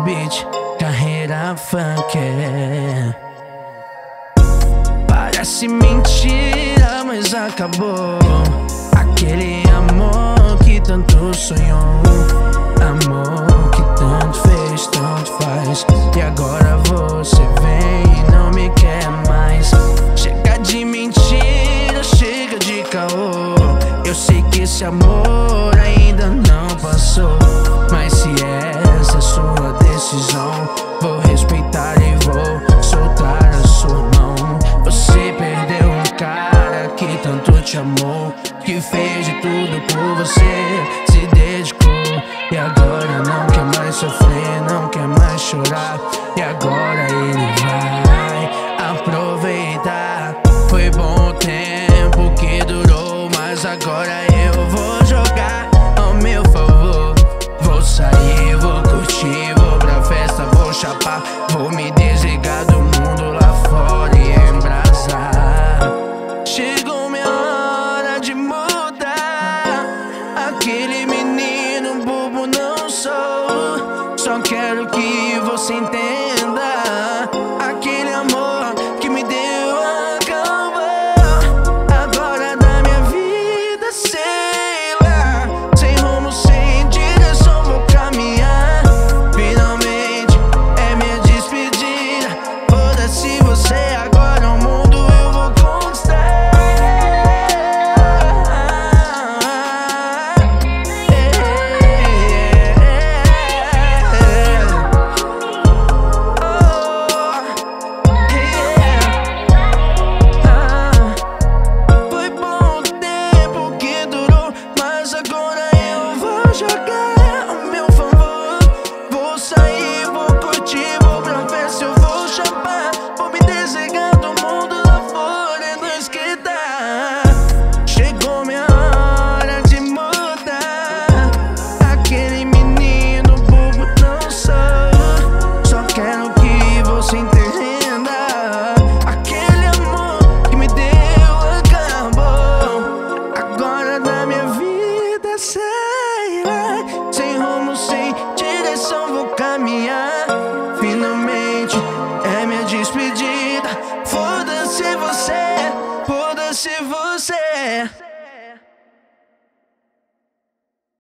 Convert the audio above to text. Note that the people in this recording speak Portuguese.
beat, carreira funk. Parece mentira, mas acabou aquele amor que tanto sonhou, amor que tanto fez, tanto faz. E agora você vem e não me quer mais. Chega de mentira, chega de caô. Eu sei que esse amor ainda não passou, mas se essa é sua decisão, vou respeitar e vou soltar a sua mão. Você perdeu um cara que tanto te amou, que fez de tudo por você.